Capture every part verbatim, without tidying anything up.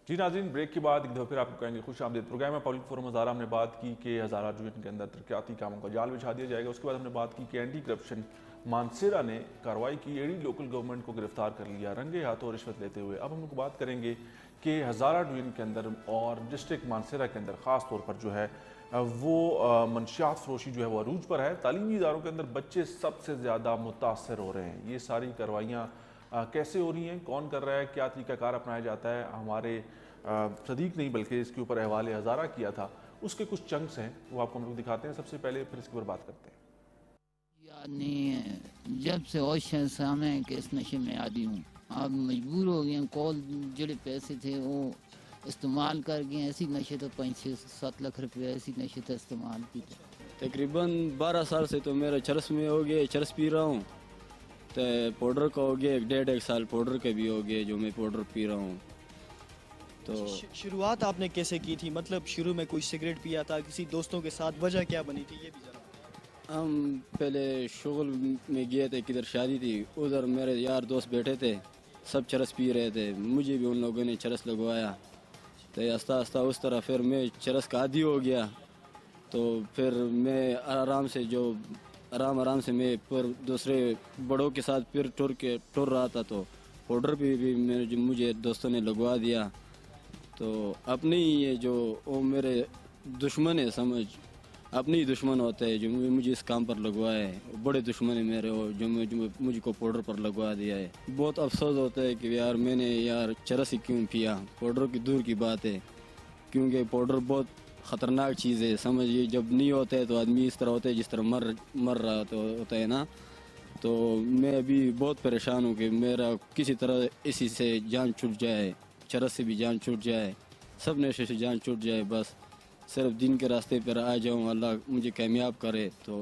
जी नाज़रीन, ब्रेक के बाद एक दफ़ा फिर आपको कहेंगे खुश आमदीद। प्रोग्राम में पब्लिक फोरम हज़ारा हमने बात की कि हज़ारा डिवीजन के अंदर तरक्याती कामों का जाल बिछा दिया जाएगा। उसके बाद हमने बात की कि एंटी करप्शन मानसेरा ने कार्रवाई की, एडी लोकल गवर्नमेंट को गिरफ्तार कर लिया रंगे हाथों रिश्वत लेते हुए। अब हम लोग बात करेंगे कि हज़ारा डिवीजन के अंदर और डिस्ट्रिक्ट मानसेरा के अंदर ख़ास तौर पर जो है वो मंशियात फरोशी जो है वो अरूज पर है। तालीमी इदारों के अंदर बच्चे सबसे ज़्यादा मुतासर हो रहे हैं। ये सारी कार्रवाइयाँ कैसे हो रही हैं, कौन कर रहा है, क्या तरीक़ाकार अपनाया जाता है, हमारे सदीक नहीं बल्कि इसके ऊपर अहवाल हज़ारा किया था, उसके कुछ चंक्स हैं वो आपको हम लोग दिखाते हैं सबसे पहले, फिर इसके ऊपर बात करते हैं। याद नहीं है, जब से होश है सामने कि इस नशे में आदी हूँ। आप मजबूर हो गए, कॉल जड़े पैसे थे वो इस्तेमाल कर गए। ऐसी नशे तो पाँच छः सात लाख रुपये ऐसी नशे तो इस्तेमाल की थे। तकरीबन बारह साल से तो मेरा चरस में हो गया, चरस पी रहा हूँ। तो पाउडर का हो गया एक डेढ़ एक साल पाउडर का भी हो गया जो मैं पाउडर पी रहा हूँ। तो शुरुआत आपने कैसे की थी? मतलब शुरू में कोई सिगरेट पिया था, किसी दोस्तों के साथ, वजह क्या बनी थी ये भी जरा। हम पहले शुगल में गए थे, किधर शादी थी, उधर मेरे यार दोस्त बैठे थे, सब चरस पी रहे थे, मुझे भी उन लोगों ने चरस लगवाया। तो आस्ता आस्ता उस तरह फिर मैं चरस का आदी हो गया। तो फिर मैं आराम से जो आराम आराम से मैं फिर दूसरे बड़ों के साथ फिर टुर के टुर रहा था। तो पाउडर भी, भी मेरे मुझे दोस्तों ने लगवा दिया। तो अपने ही ये जो वो मेरे दुश्मन है, समझ अपने ही दुश्मन होते हैं जो मुझे इस काम पर लगवाए है। बड़े दुश्मन है मेरे वो जो मुझे मुझको पाउडर पर लगवा दिया है। बहुत अफसोस होता है कि यार मैंने यार चरस ही क्यों पिया। पाउडर की दूर की बात है, क्योंकि पाउडर बहुत ख़तरनाक चीज़ है, समझिए। जब नहीं होता है तो आदमी इस तरह होता है जिस तरह मर मर रहा तो होता है ना। तो मैं अभी बहुत परेशान हूँ कि मेरा किसी तरह इसी से जान छूट जाए, चरस से भी जान छूट जाए, सब नशे से जान छूट जाए। बस सिर्फ दिन के रास्ते पर आ जाऊँ, अल्लाह मुझे कामयाब करे। तो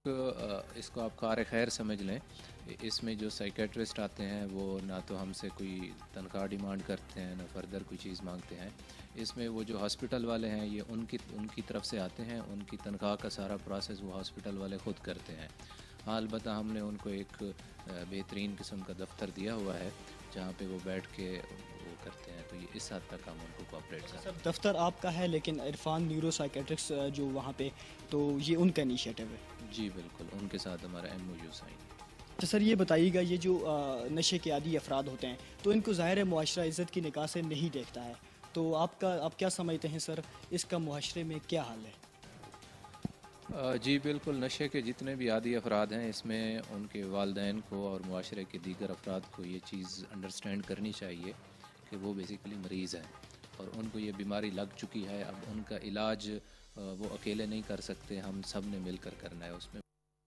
इसको आप कार खैर समझ लें। इसमें जो साइकेट्रिस्ट आते हैं वो ना तो हमसे कोई तनख्वाह डिमांड करते हैं, ना फर्दर कोई चीज़ मांगते हैं। इसमें वो जो हॉस्पिटल वाले हैं ये उनकी उनकी तरफ से आते हैं, उनकी तनख्वाह का सारा प्रोसेस वो हॉस्पिटल वाले ख़ुद करते हैं। हाँ, अलबत्ता हमने उनको एक बेहतरीन किस्म का दफ्तर दिया हुआ है जहाँ पे वो बैठ के वो करते हैं। तो ये इस हद तक हम उनको कोऑपरेट करते हैं। दफ्तर आपका है लेकिन इरफान न्यूरो साइकेट्रिक्स जो वहाँ पे, तो ये उनका इनिशिएटिव है? जी बिल्कुल, उनके साथ हमारा एम ओ यू साइन। तो सर ये बताइएगा, ये जो नशे के आदी अफराद होते हैं तो इनको ज़ाहिर है मुआशरा इज़्ज़त की निगाह से नहीं देखता है, तो आपका आप क्या समझते हैं सर, इसका मुआशरे में क्या हाल है? जी बिल्कुल, नशे के जितने भी आदी अफराद हैं इसमें उनके वालिदैन को और मुआशरे के दीगर अफराद को ये चीज़ अंडरस्टैंड करनी चाहिए कि वो बेसिकली मरीज़ हैं और उनको ये बीमारी लग चुकी है। अब उनका इलाज वो अकेले नहीं कर सकते, हम सब ने मिलकर करना है उसमें।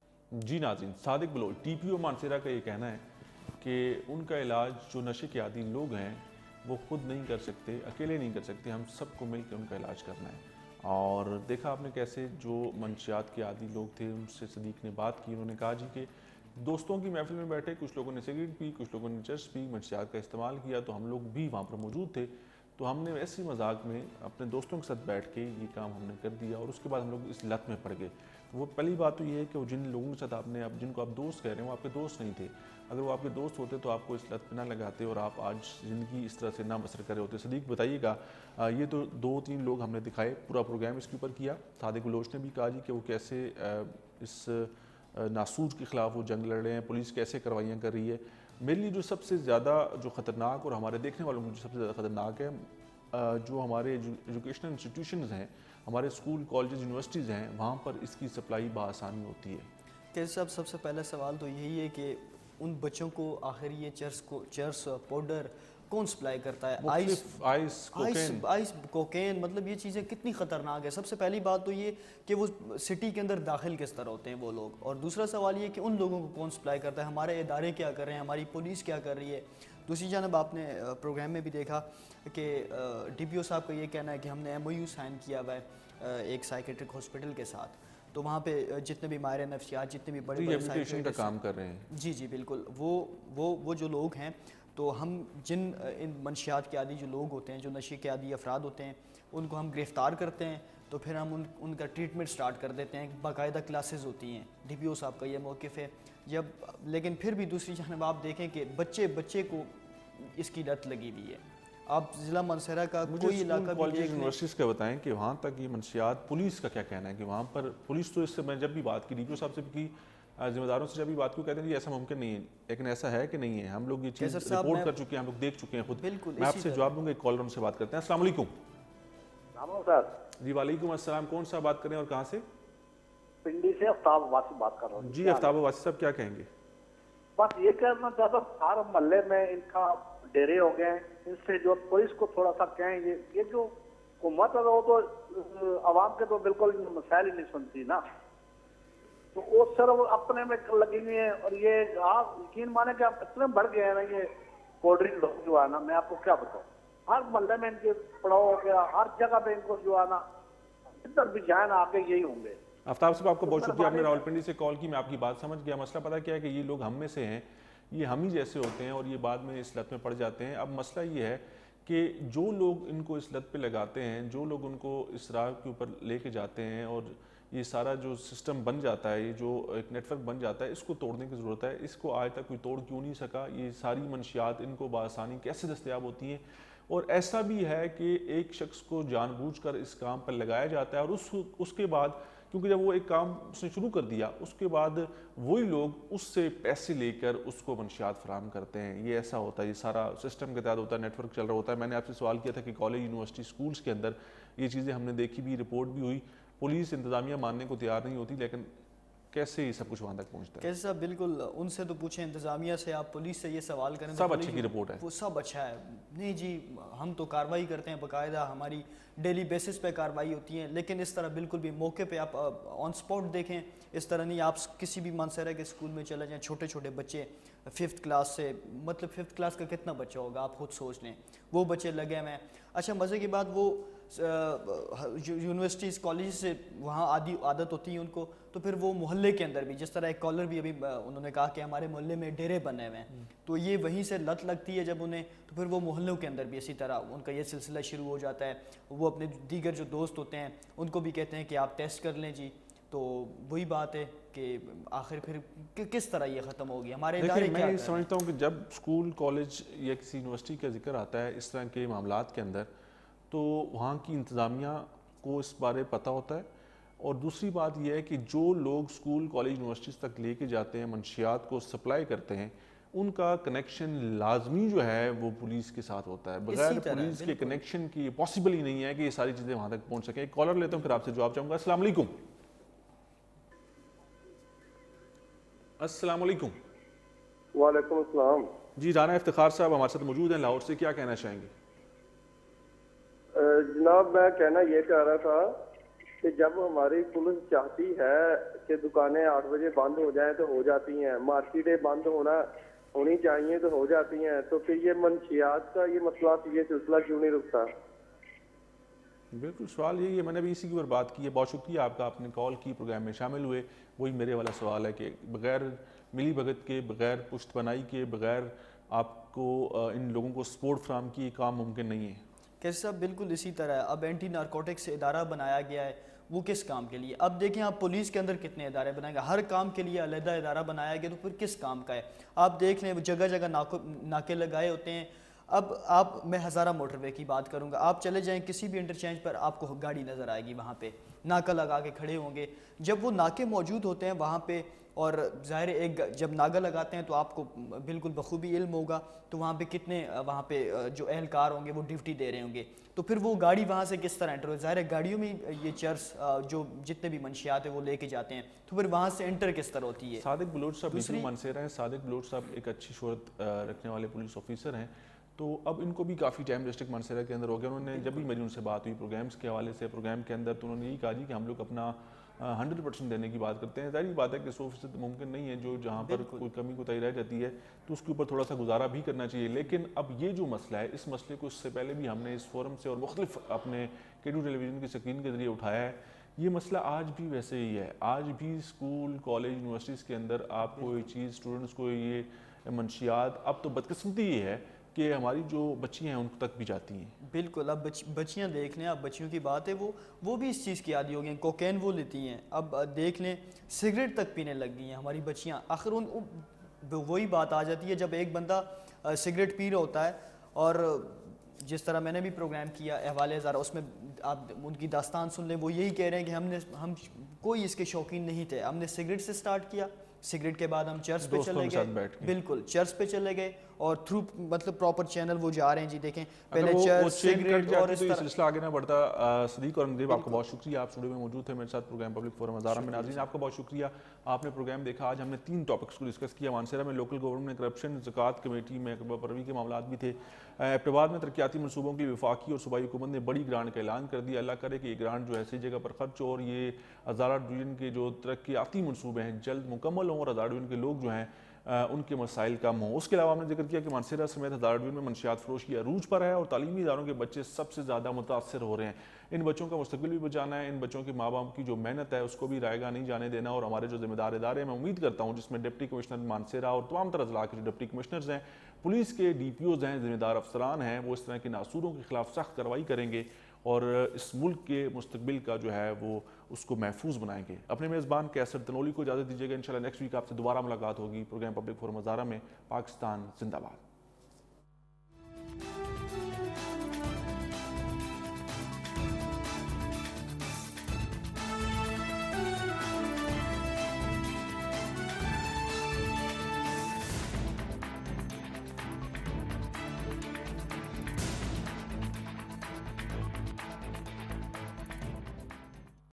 जी नाज़रीन, Sadiq Baloch T P O Mansehra का ये कहना है कि उनका इलाज जो नशे के आदी लोग हैं वो खुद नहीं कर सकते, अकेले नहीं कर सकते, हम सबको मिलकर उनका इलाज करना है। और देखा आपने कैसे जो मंशियात के आदी लोग थे उनसे सदीक ने बात की। उन्होंने कहा जी कि दोस्तों की महफिल में बैठे कुछ लोगों ने सिगरेट पी, कुछ लोगों ने चरस पी, मंशियात का इस्तेमाल किया, तो हम लोग भी वहाँ पर मौजूद थे। तो हमने ऐसी मजाक में अपने दोस्तों के साथ बैठ के ये काम हमने कर दिया और उसके बाद हम लोग इस लत में पड़ गए। वो पहली बात तो ये है कि वो जिन लोगों के साथ आपने अब जिनको आप दोस्त कह रहे हैं वो आपके दोस्त नहीं थे। अगर वो आपके दोस्त होते तो आपको इस लत पे ना लगाते और आप आज ज़िंदगी इस तरह से ना बसर कर रहे होते। सदीक बताइएगा, ये तो दो तीन लोग हमने दिखाए, पूरा प्रोग्राम इसके ऊपर किया। सादिक बलोच ने भी कहा जी कि वो कैसे इस नासूज के ख़िलाफ़ वो जंग लड़ रहे हैं, पुलिस कैसे कार्रवाइयाँ कर रही है। मेरे लिए जो सबसे ज़्यादा जो ख़तरनाक और हमारे देखने वालों में जो सबसे ज़्यादा ख़तरनाक है, जो हमारे एजुकेशनल इंस्टीट्यूशंस हैं, हमारे स्कूल कॉलेजेस यूनिवर्सिटीज़ हैं, वहाँ पर इसकी सप्लाई बआसानी होती है। कैसे साहब, सबसे पहला सवाल तो यही है कि उन बच्चों को आखिर ये चर्स को चर्स पाउडर कौन सप्लाई करता है? Ice ice cocaine ice cocaine, मतलब ये चीज़ें कितनी ख़तरनाक है। सबसे पहली बात तो ये कि वो सिटी के अंदर दाखिल किस तरह होते हैं वो लोग, और दूसरा सवाल ये कि उन लोगों को कौन सप्लाई करता है, हमारे इदारे क्या कर रहे हैं, हमारी पुलिस क्या कर रही है। दूसरी जानब आपने प्रोग्राम में भी देखा कि डी पी ओ साहब का ये कहना है कि हमने एम ओ यू साइन किया हुआ है एक साइकेट्रिक हॉस्पिटल के साथ, तो वहाँ पे जितने भी माहिर नफ्सियात, जितने भी बड़े बड़े साइकेट्रिस्ट का काम कर रहे हैं। जी जी बिल्कुल, वो वो वो जो लोग हैं, तो हम जिन इन मंशियात के आदी जो लोग होते हैं, जो नशे के आदी अफराद होते हैं, उनको हम गिरफ़्तार करते हैं, तो फिर हम उन उनका ट्रीटमेंट स्टार्ट कर देते हैं। बाकायदा क्लासेस होती हैं, डी पी ओ साहब का ये मौक़िफ़ है। जब लेकिन फिर भी दूसरी जानब आप देखें कि बच्चे बच्चे को इसकी लत लगी हुई है। آپ ضلع منصورہ کا کوئی علاقہ بھی دیکھ لیں. یونیورسٹیز کا بتائیں کہ وہاں تک یہ منشیات پولیس کا کیا کہنا ہے کہ وہاں پر پولیس تو اس سے میں جب بھی بات کی ڈی پی او صاحب سے بھی کی ذمہ داروں سے جب بھی بات کی کہتے ہیں کہ ایسا ممکن نہیں ہے, لیکن ایسا ہے کہ نہیں ہے. ہم لوگ یہ چیز رپورٹ کر چکے ہیں, ہم لوگ دیکھ چکے ہیں خود. میں آپ سے جواب دوں گا, ایک کالر ان سے بات کرتے ہیں. السلام علیکم. جی وعلیکم السلام. کون سا بات کریں اور کہاں سے؟ پنڈی سے آفتاب واسی بات کر رہا ہوں. جی آفتاب واسی صاحب کیا کہیں گے؟ بس یہ کہنا چاہتا ہوں ہر محلے میں ان کا ڈیرے ہو گئے ہیں, ان سے جو پولیس کو تھوڑا سا کہیں گے. یہ جو حکومت ہے وہ تو عوام کے تو بالکل مسائل ہی نہیں سنتی نا, تو وہ صرف اپنے میں لگی ہوئی ہیں. اور یہ آپ یقین مانے کہ آپ اتنے بڑھ گئے ہیں نا یہ پوڈری لوگ جو ہے نا, میں آپ کو کیا بتاؤں, ہر محلے میں ان کے پڑاؤ ہو گیا, ہر جگہ پہ ان کو جو ہے نا ادھر بھی جائیں نا آگے یہی ہوں گے. آفتاب صاحب آپ کو بہت شکریہ, آپ نے راولپنڈی سے کال کی, میں آپ کی بات سمجھ گیا. مسئلہ پتہ کیا ہے کہ یہ لوگ ہم میں سے ہیں, یہ ہم ہی جیسے ہوتے ہیں اور یہ بعد میں اس لت میں پڑ جاتے ہیں. اب مسئلہ یہ ہے کہ جو لوگ ان کو اس لت پہ لگاتے ہیں, جو لوگ ان کو اس راہ کے اوپر لے کے جاتے ہیں اور یہ سارا جو سسٹم بن جاتا ہے, یہ جو ایک نیٹ ورک بن جاتا ہے, اس کو توڑنے کی ضرورت ہے. اس کو آج تک کوئی توڑ کیوں نہیں سکا؟ یہ ساری منشیات ان کو بآسانی کیسے دستیاب ہوتی ہیں؟ اور ایسا بھی ہے کہ ایک شخص کو جان بوجھ کر اس کام پر لگایا جاتا ہے اور اس اس کے بعد کیونکہ جب وہ ایک کام اس نے شروع کر دیا, اس کے بعد وہی لوگ اس سے پیسے لے کر اس کو منشیات فراہم کرتے ہیں. یہ ایسا ہوتا ہے, یہ سارا سسٹم کے تحت ہوتا ہے, نیٹ ورک چل رہا ہوتا ہے. میں نے آپ سے سوال کیا تھا کہ کالج یونیورسٹی اسکولس کے اندر یہ چیزیں ہم نے دیکھی بھی, رپورٹ بھی ہوئی, پولیس انتظامیہ ماننے کو تیار نہیں ہوتی, لیکن کیسے یہ سب کچھ وہاں تک پہنچتا ہے؟ کیسے صاحب بالکل ان سے تو پوچھیں, انتظامیہ سے, آپ پولیس سے یہ سوال کریں سب اچھی کی رپورٹ ہے, وہ سب اچھا ہے. نہیں جی, ہم تو کارروائی کرتے ہیں باقاعدہ, ہماری ڈیلی بیسس پہ کارروائی ہوتی ہیں, لیکن اس طرح بالکل بھی موقع پہ آپ آن سپاٹ دیکھیں اس طرح نہیں. آپ کسی بھی منصورہ کے اسکول میں چلے جائیں, چھوٹے چھوٹے بچے ففتھ کلاس سے, مطلب ففتھ کلاس کا کتنا بچہ ہوگا آپ خود سوچ لیں, وہ بچے لگے ہوئے ہیں. اچھا مزے کی بات, وہ یونیورسٹیز کالج سے وہاں عادی عادت ہوتی ہے ان کو, تو پھر وہ محلے کے اندر بھی, جس طرح ایک کالر بھی ابھی انہوں نے کہا کہ ہمارے محلے میں ڈیرے بنے ہوئے ہیں, تو یہ وہیں سے لت لگتی ہے جب انہیں, تو پھر وہ محلوں کے اندر بھی اسی طرح ان کا یہ سلسلہ شروع ہو جاتا ہے. وہ اپنے دیگر جو دوست ہوتے ہیں ان کو بھی کہتے ہیں کہ آپ ٹیسٹ کر لیں جی. تو وہی بات ہے کہ آخر پھر کس طرح یہ ختم ہوگی, ہمارے ادارے کیا. میں سمجھتا ہوں کہ جب اسکول کالج یا کسی یونیورسٹی کا ذکر آتا ہے اس طرح کے معاملات کے اندر, تو وہاں کی انتظامیہ کو اس بارے پتہ ہوتا ہے. اور دوسری بات یہ ہے کہ جو لوگ اسکول کالج یونیورسٹیز تک لے کے جاتے ہیں, منشیات کو سپلائی کرتے ہیں, ان کا کنیکشن لازمی جو ہے وہ پولیس کے ساتھ ہوتا ہے. بغیر پولیس کے کنیکشن کی پاسبل ہی نہیں ہے کہ یہ ساری چیزیں وہاں تک پہنچ سکیں. ایک کالر لیتا ہوں پھر آپ سے جواب چاہوں گا. السلام علیکم. السلام علیکم. وعلیکم السلام. جی رانا افتخار صاحب ہمارے ساتھ موجود ہیں لاہور سے, کیا کہنا چاہیں گے؟ جناب میں کہنا یہ چاہ رہا تھا کہ جب ہماری پولیس چاہتی ہے کہ دکانیں آٹھ بجے بند ہو جائیں تو ہو جاتی ہیں, مارکیٹیں بند ہونا ہونی چاہیے تو ہو جاتی ہیں, تو پھر یہ منشیات کا یہ مسئلہ, یہ سلسلہ کیوں نہیں رکتا؟ بالکل سوال یہی ہے, میں نے بھی اسی کی اوپر بات کی ہے. بہت شکریہ آپ کا, آپ نے کال کی, پروگرام میں شامل ہوئے. وہی میرے والا سوال ہے کہ بغیر ملی بھگت کے, بغیر پشت بنائی کے, بغیر آپ کو ان لوگوں کو سپورٹ فراہم کی کام ممکن نہیں ہے. کیسے صاحب بالکل اسی طرح اب اینٹی نارکوٹکس سے ادارہ بنایا گیا ہے, وہ کس کام کے لیے؟ اب دیکھیں آپ پولیس کے اندر کتنے ادارے بنائیں گے, ہر کام کے لیے علیحدہ ادارہ بنایا گیا, تو پھر کس کام کا ہے؟ آپ دیکھ لیں جگہ جگہ ناکے لگائے ہوتے ہیں. اب آپ, میں ہزارہ موٹر وے کی بات کروں گا, آپ چلے جائیں کسی بھی انٹرچینج پر آپ کو گاڑی نظر آئے گی, وہاں پہ ناکہ لگا کے کھڑے ہوں گے. جب وہ ناکے موجود ہوتے ہیں وہاں پہ, اور ظاہر ایک جب ناگا لگاتے ہیں تو آپ کو بالکل بخوبی علم ہوگا, تو وہاں پہ کتنے وہاں پہ جو اہلکار ہوں گے وہ ڈیوٹی دے رہے ہوں گے, تو پھر وہ گاڑی وہاں سے کس طرح انٹر ہو؟ ظاہر ہے گاڑیوں میں یہ چرس جو جتنے بھی منشیات ہیں وہ لے کے جاتے ہیں, تو پھر وہاں سے انٹر کس طرح ہوتی ہے؟ صادق بلوچ صاحب دوسری منصورہ ہیں. صادق بلوچ صاحب ایک اچھی شہرت رکھنے والے پولیس آفیسر ہیں, تو اب ان کو بھی کافی ٹائم ڈسٹرکٹ منصورہ کے اندر ہو گیا. انہوں نے جب بھی میری ان سے بات ہوئی پروگرامس کے حوالے سے, پروگرام کے اندر, تو انہوں نے یہی کہا جی کہ ہم لوگ اپنا ہنڈریڈ پرسینٹ دینے کی بات کرتے ہیں. ظاہر بات ہے کہ سو فیصد ممکن نہیں ہے, جو جہاں پر کوئی کمی کوتاہی رہ جاتی ہے تو اس کے اوپر تھوڑا سا گزارا بھی کرنا چاہیے. لیکن اب یہ جو مسئلہ ہے, اس مسئلے کو اس سے پہلے بھی ہم نے اس فورم سے اور مختلف اپنے کے ٹو ٹیلی ویژن کی اسکرین کے ذریعے اٹھایا ہے. یہ مسئلہ آج بھی ویسے ہی ہے. آج بھی اسکول کالج یونیورسٹیز کے اندر آپ کو یہ چیز, اسٹوڈنٹس کو یہ منشیات, اب تو بدقسمتی یہ ہے کہ ہماری جو بچیاں ہیں ان تک بھی جاتی ہیں. بالکل, اب بچیاں دیکھ لیں, اب بچیوں کی بات ہے, وہ وہ بھی اس چیز کی عادی ہو گئی ہیں, کوکین وہ لیتی ہیں. اب دیکھ لیں سگریٹ تک پینے لگ گئی ہیں ہماری بچیاں. آخر ان وہی بات آ جاتی ہے جب ایک بندہ سگریٹ پی رہا ہوتا ہے اور جس طرح میں نے بھی پروگرام کیا احوال ہزارہ، اس میں آپ ان کی داستان سن لیں، وہ یہی کہہ رہے ہیں کہ ہم نے ہم کوئی اس کے شوقین نہیں تھے، ہم نے سگریٹ سے سٹارٹ کیا، سگریٹ کے بعد ہم چرچ پہ چلے گئے، بالکل چرچ پہ چلے گئے اور تھرو مطلب پراپر چینل وہ جا رہے ہیں جی. دیکھیں پہلے چرچ سگریٹ اور اس طرح سلسلہ آگے نہ بڑھتا. صدیق اور اندیب آپ کا بہت شکریہ، آپ اسٹوڈیو میں موجود تھے میرے ساتھ پروگرام پبلک فورم ہزارہ میں. ناظرین آپ کا بہت شکریہ، آپ نے پروگرام دیکھا. آج ہم نے تین ٹاپکس کو ڈسکس کیا. مانسہرہ میں لوکل گورنمنٹ میں کرپشن، زکوٰۃ کمیٹی میں پروی کے معاملات بھی تھے. ایبٹ آباد میں ترقیاتی منصوبوں کے لیے وفاقی اور صوبائی حکومت نے بڑی گرانٹ کا اعلان کر دیا. اللہ کرے کہ یہ گرانٹ جو ہے صحیح جگہ پر خرچ ہو اور یہ ہزارہ ڈویژن کے جو ترقیاتی منصوبے ہیں جلد مکمل ہوں اور ہزارہ ڈویژن کے لوگ جو ہیں ان کے مسائل کم ہوں. اس کے علاوہ ہم نے ذکر کیا کہ مانسہرہ سمیت ہزارہ ڈویژن میں منشیات فروشی عروج پر ہے اور تعلیمی اداروں کے بچے سب سے زیادہ متاثر ہو رہے ہیں. ان بچوں کا مستقبل بھی بچانا ہے، ان بچوں کے ماں باپ کی جو محنت ہے اس کو بھی رائے گاہ نہیں جانے دینا. اور ہمارے جو ذمہ دار ادارے ہیں، میں امید کرتا ہوں جس میں ڈپٹی کمشنر مانسہرہ اور تمام تر اضلاع کے جو ڈپٹی کمشنرز ہیں، پولیس کے ڈی پی اوز ہیں، ذمہ دار افسران ہیں، وہ اس طرح کے ناصوروں کے خلاف سخت کارروائی کریں گے اور اس ملک کے مستقبل کا جو ہے وہ اس کو محفوظ بنائیں گے. اپنے میزبان کیسر تنولی کو اجازت دیجیے گا. انشاءاللہ نیکسٹ ویک آپ سے دوبارہ ملاقات ہوگی پروگرام پبلک فورم ہزارہ میں. پاکستان زندہ باد.